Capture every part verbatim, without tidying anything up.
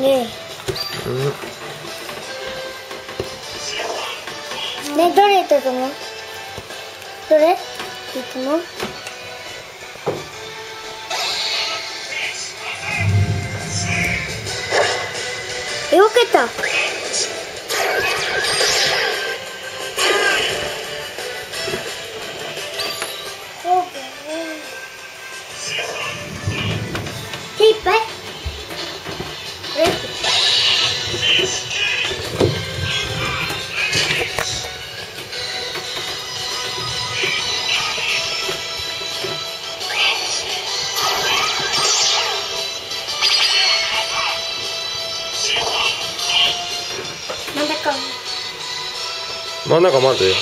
ねうん。 ね、どれとともどれいつもよけた。手いっぱい。これ真ん中。 真ん中まで。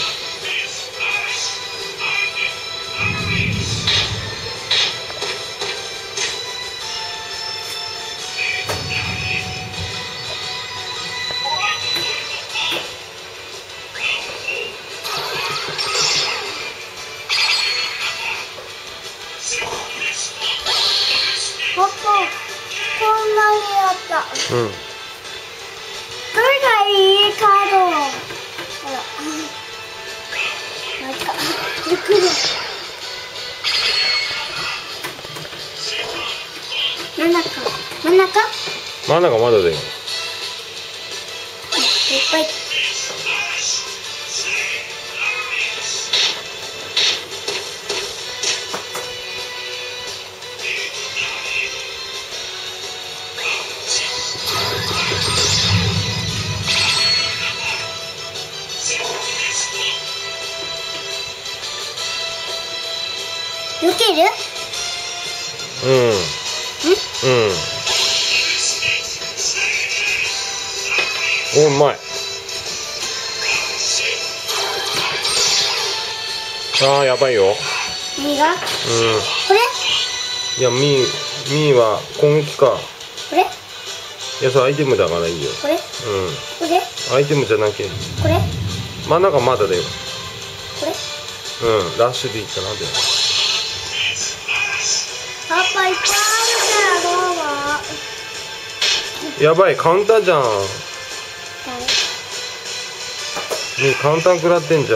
パパ、こんなにあった。 うん。 どれがいいカード。ほら。なんか、ゆっくり。真ん中。真ん中。 真ん中まだだよ。 いっぱい。よける？ うん。うん。うん。お、うまい。ああ、やばいよ。 何が？ うん。 これ？ いや、ミー、ミーは攻撃か。 これ？ いや、それアイテムだからいいよ。 これ？ うこれ？ ん。アイテムじゃなきゃ。 これ？ 真ん中まだだよ。 これ？ うん。ラッシュでいいかな、でも。 パパいっぱいあるからどうぞ。 やばい、カウンターじゃん。ミー、カウンター食らってんじゃん。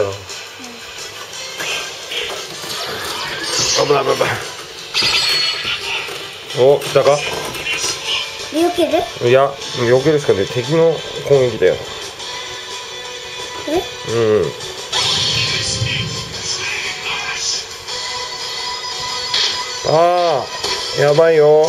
危ない危ない危ない。お、来たか？ よける？ いや、避けるしかね、敵の攻撃だよ。 これ？ うん。ああ、やばいよ。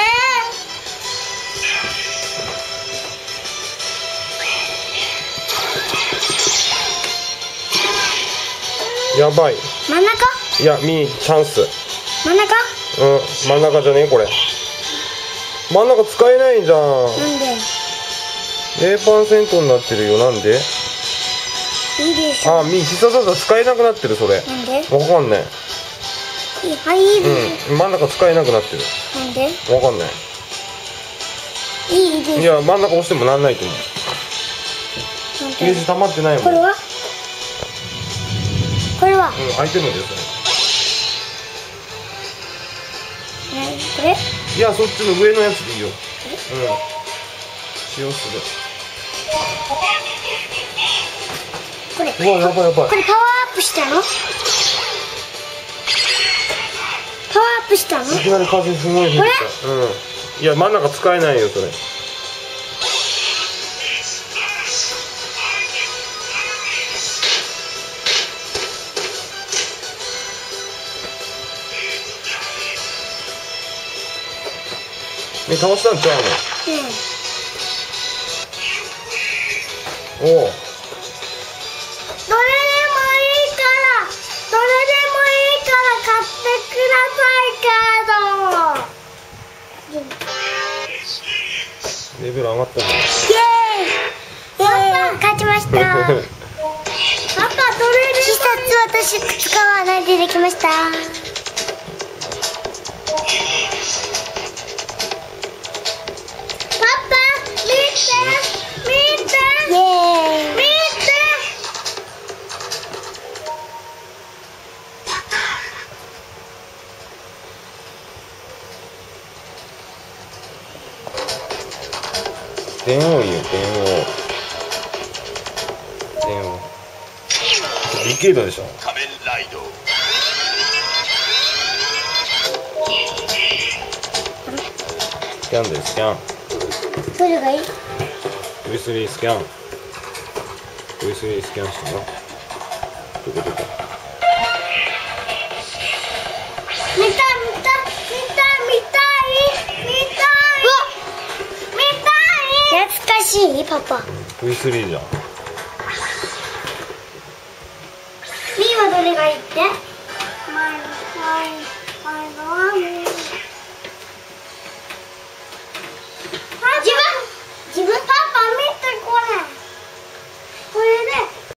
やばい。 真ん中？ いや、ミー、チャンス。 真ん中？ うん、真ん中じゃねえこれ。真ん中使えないじゃん。 なんで？ ゼロパーセントになってるよ。なんで？ いいでしょ。 あ、ミー、必殺技使えなくなってる、それ。 なんで？ わかんない。 いい、はい、いいでしうん、真ん中使えなくなってる。 ょ。なんで？ わかんない。 いいでしょ。 いや、真ん中押してもなんないと思う。 なんでゲージ溜まってないもん。 これは？これは？ うん、アイテムですね、これ？ ね。いや、そっちの上のやつでいいよ。うん。使用する。 これ。 うわ、やばいやばい。 これパワーアップしたの？パワーアップしたの？ いきなり風すごい降った。うん。いや、真ん中使えないよ、それ。ね、倒したんちゃうの？おお。 どれでもいいからどれでもいいから買ってくださいカード。 レベル上がったじゃん。 イエーイ。パパ勝ちました。パパどれで必殺私使わないでできました。 電王いいよ、電王。電王。リケードでしょ。 仮面ライド。 スキャンでスキャン。 どれがいい？ ブイスリー スキャン。ブイスリー スキャンしたの。どこどこ。 見たい見たい見たい見たい見たい。うわ、見たい。懐かしいパパ。 ブイスリー じゃん。 ミーはどれがいいって？マイマイマイのはもう。自分自分パパ見てこれ。